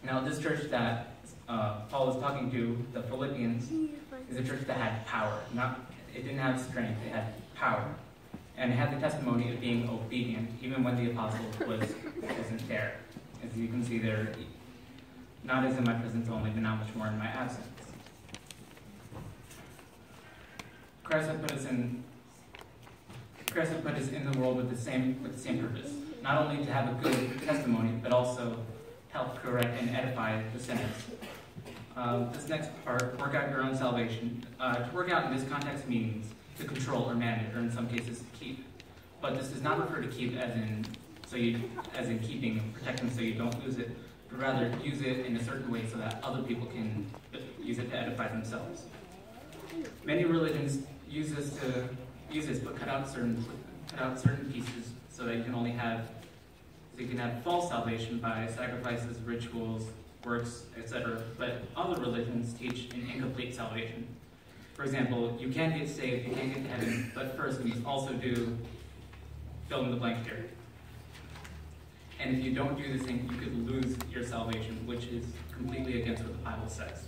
Now, this church that Paul is talking to, the Philippians, is a church that had power. It didn't have strength, it had power. And it had the testimony of being obedient, even when the apostle wasn't there. As you can see there, not as in my presence only, but not much more in my absence. Christ had put us in the world with the same purpose. Not only to have a good testimony, but also help correct and edify the sinners. This next part, work out your own salvation. To work out in this context means to control or manage, or in some cases to keep. But this does not refer to keep as in keeping and protecting so you don't lose it, but rather use it in a certain way so that other people can use it to edify themselves. Many religions use this, but cut out certain pieces so that you can have false salvation by sacrifices, rituals, works, etc. But other religions teach an incomplete salvation. For example, you can get saved, you can get to heaven, but first you must also do fill in the blank here. And if you don't do this thing, you could lose your salvation, which is completely against what the Bible says.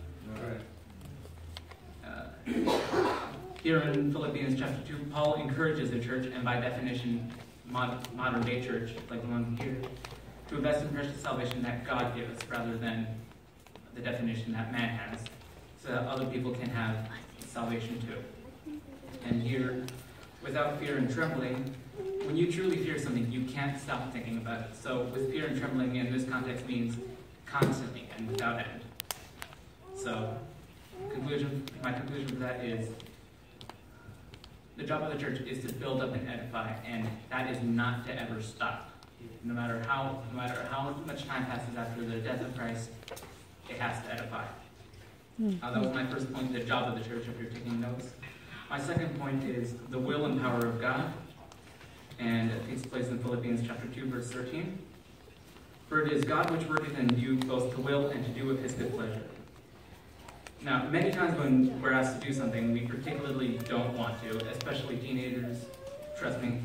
All right. Here in Philippians chapter 2, Paul encourages the church, and by definition, modern day church, like the one here, to invest in precious salvation that God gives rather than the definition that man has, so that other people can have salvation too. And here, without fear and trembling, when you truly fear something, you can't stop thinking about it. So with fear and trembling in this context means constantly and without end. So my conclusion for that is the job of the church is to build up and edify, and that is not to ever stop. No matter how much time passes after the death of Christ, it has to edify. That was my first point, the job of the church, if you're taking notes. My second point is the will and power of God, and it takes place in Philippians chapter 2, verse 13. For it is God which worketh in you both to will and to do of his good pleasure. Now, many times when we're asked to do something, we particularly don't want to, especially teenagers. Trust me.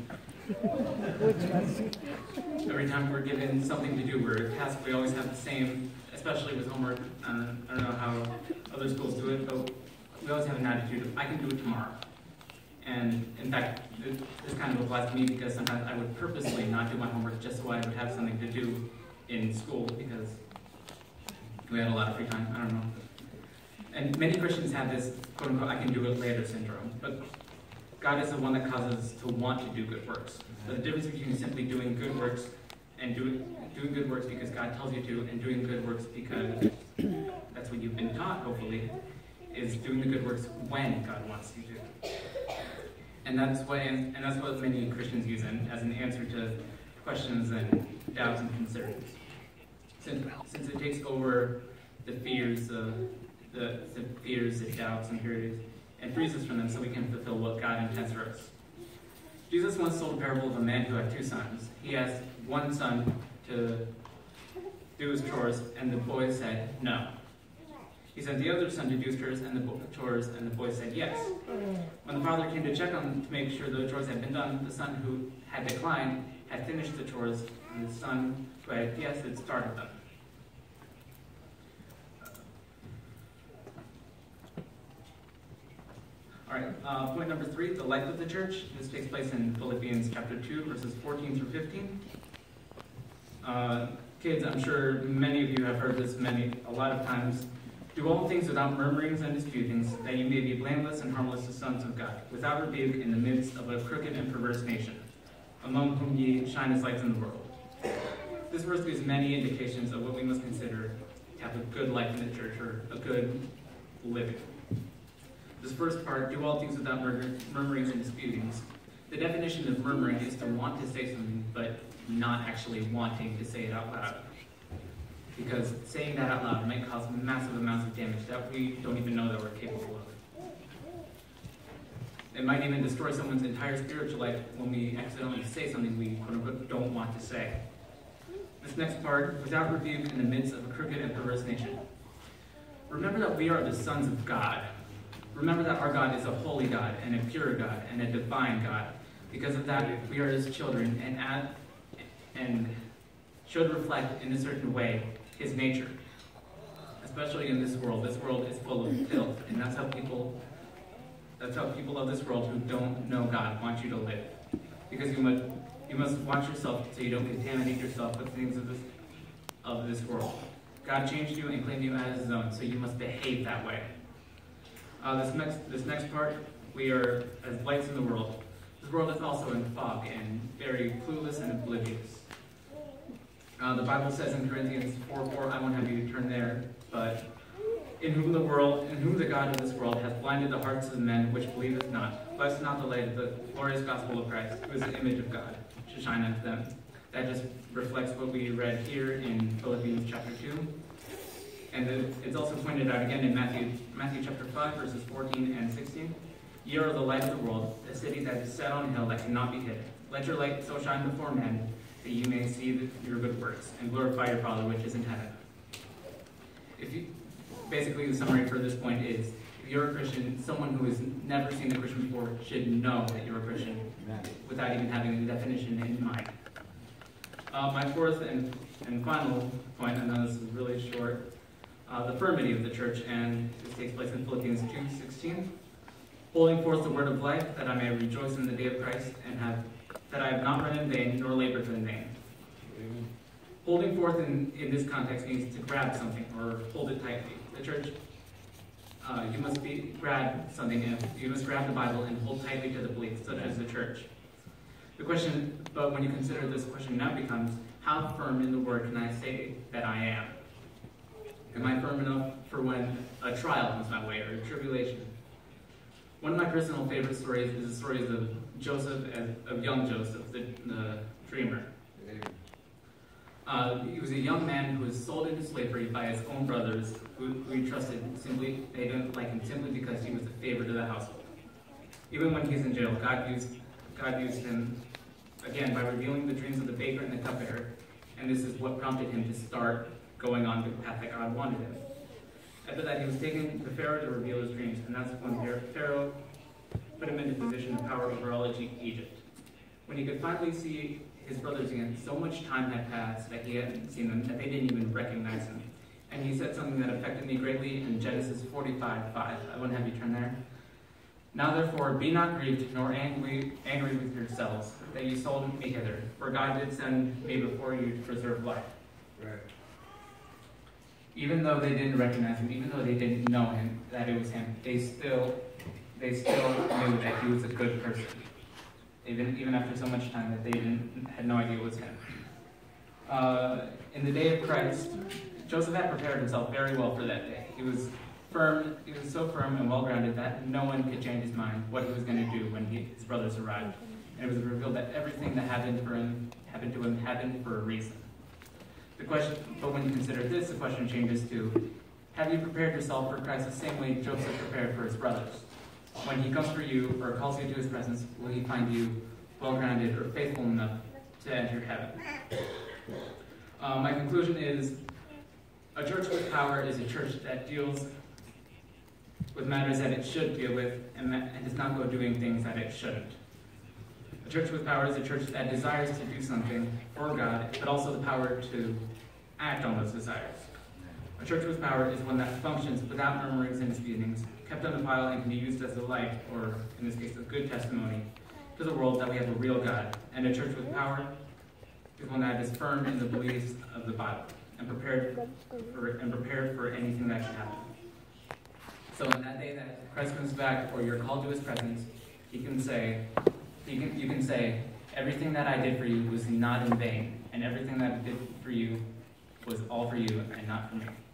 Every time we're given something to do, we're a task, we always have the same, especially with homework. I don't know how other schools do it, but we always have an attitude of, I can do it tomorrow. And in fact, this kind of applies to me because sometimes I would purposely not do my homework just so I would have something to do in school because we had a lot of free time. I don't know. And many Christians have this, quote unquote, I can do it later syndrome. But God is the one that causes us to want to do good works. So the difference between simply doing good works and doing good works because God tells you to, and doing good works because that's what you've been taught, hopefully, is doing the good works when God wants you to. And that's what many Christians use as an answer to questions and doubts and concerns. Since it takes over the fears, the doubts, and fears, and frees us from them so we can fulfill what God intends for us. Jesus once told a parable of a man who had two sons. He asked one son to do his chores, and the boy said no. He sent the other son to do his chores, and the boy said yes. When the father came to check on to make sure the chores had been done, the son who had declined had finished the chores, and the son who had yes had started them. All right, point number 3, the life of the church. This takes place in Philippians chapter 2, verses 14 through 15. Kids, I'm sure many of you have heard this a lot of times. Do all things without murmurings and disputings, that you may be blameless and harmless as sons of God, without rebuke in the midst of a crooked and perverse nation, among whom ye shine as lights in the world. This verse gives many indications of what we must consider to have a good life in the church, or a good living. This first part, do all things without murmurings and disputings. The definition of murmuring is to want to say something, but not actually wanting to say it out loud. Because saying that out loud might cause massive amounts of damage that we don't even know that we're capable of. It might even destroy someone's entire spiritual life when we accidentally say something we quote-unquote don't want to say. This next part, without rebuke in the midst of a crooked and perverse nation. Remember that we are the sons of God. Remember that our God is a holy God, and a pure God, and a divine God. Because of that, we are his children, and should reflect in a certain way his nature, especially in this world. This world is full of filth, and that's how people of this world who don't know God want you to live. Because you must watch yourself so you don't contaminate yourself with things of this world. God changed you and claimed you as his own, so you must behave that way. This next part, we are as lights in the world. This world is also in fog and very clueless and oblivious. The Bible says in Corinthians 4:4, I won't have you turn there, but in whom the God of this world hath blinded the hearts of men which believeth not, lest not the light of the glorious gospel of Christ, who is the image of God, should shine unto them. That just reflects what we read here in Philippians chapter 2. And it's also pointed out again in Matthew chapter 5, verses 14 and 16. Ye are the light of the world, a city that is set on a hill that cannot be hid. Let your light so shine before men, that you may see your good works, and glorify your Father which is in heaven. Basically, the summary for this point is, if you're a Christian, someone who has never seen a Christian before should know that you're a Christian, without even having the definition in mind. My fourth and final point, I know this is really short, the firmity of the church, and this takes place in Philippians 2:16. Holding forth the word of life, that I may rejoice in the day of Christ, and that I have not run in vain, nor labored in vain. Amen. Holding forth in this context means to grab something, or hold it tightly. The church, you must grab something, and you must grab the Bible and hold tightly to the belief, such as the church. But when you consider this, question now becomes, how firm in the word can I say that I am? Am I firm enough for when a trial comes my way, or a tribulation? One of my personal favorite stories is the stories of young Joseph, the dreamer. He was a young man who was sold into slavery by his own brothers, who he trusted simply. They didn't like him simply because he was a favorite of the household. Even when he's in jail, God used him again by revealing the dreams of the baker and the cupbearer, and this is what prompted him to start going on the path that God wanted him. After that, he was taken to Pharaoh to reveal his dreams, and that's when Pharaoh put him into position of power over all of Egypt. When he could finally see his brothers again, so much time had passed that he hadn't seen them, that they didn't even recognize him. And he said something that affected me greatly in Genesis 45:5. I wouldn't have you turn there. Now therefore, be not grieved, nor angry with yourselves, that you sold me hither, for God did send me before you to preserve life. Right. Even though they didn't recognize him, even though they didn't know him, that it was him, they still knew that he was a good person. Even after so much time that they had no idea it was him. In the day of Christ, Joseph had prepared himself very well for that day. He was so firm and well-grounded that no one could change his mind what he was going to do when his brothers arrived. And it was revealed that everything that happened to him happened for a reason. But when you consider this, the question changes to, have you prepared yourself for Christ the same way Joseph prepared for his brothers? When he comes for you or calls you to his presence, will he find you well-grounded or faithful enough to enter heaven? My conclusion is, a church with power is a church that deals with matters that it should deal with and does not go doing things that it shouldn't. A church with power is a church that desires to do something for God, but also the power to act on those desires. A church with power is one that functions without murmurings and disputings, kept undefiled, and can be used as a light, or in this case, a good testimony to the world that we have a real God. And a church with power is one that is firm in the beliefs of the Bible and prepared for anything that should happen. So on that day that Christ comes back, or you're called to his presence, you can say, everything that I did for you was not in vain, and everything that I did for you was all for you and not for me.